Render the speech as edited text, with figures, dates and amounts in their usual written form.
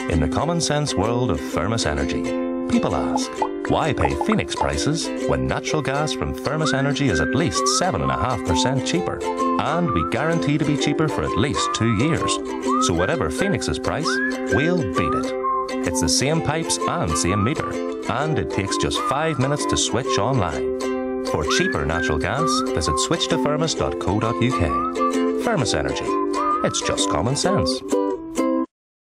In the common sense world of Firmus Energy, people ask, why pay Phoenix prices when natural gas from Firmus Energy is at least 7.5% cheaper? And we guarantee to be cheaper for at least 2 years. So whatever Phoenix's price, we'll beat it. It's the same pipes and same meter, and it takes just 5 minutes to switch online. For cheaper natural gas, visit switchtofirmus.co.uk. Firmus Energy. It's just common sense.